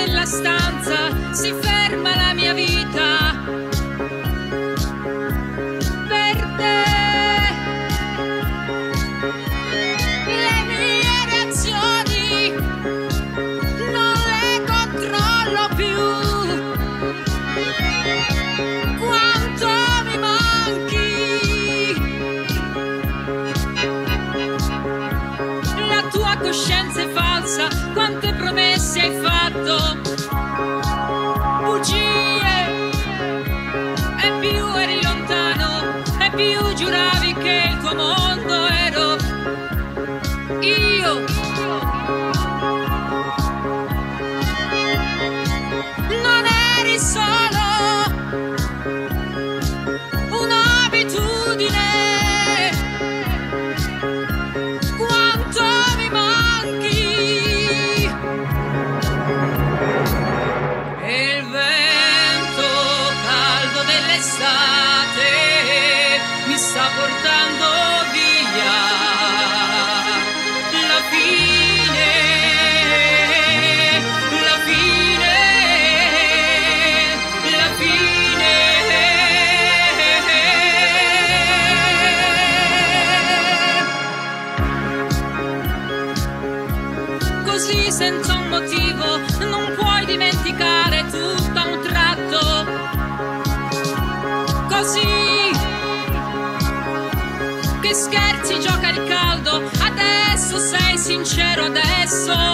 nella stanza si ferma la mia vita. Per te le mie reazioni non le controllo più. Quanto mi manchi, la tua coscienza è falsa, quante promesse hai fatto, bugie, e più eri lontano e più giuravi che il tuo mondo ero io. Non eri solo un'abitudine. Quanto mi manchi. E il vento caldo dell'estate mi sta portando via. La fine, la fine, la fine. Così senza un motivo non puoi dimenticare tutto a un tratto. Così che scherzi, gioca il caldo, adesso sei sincero, adesso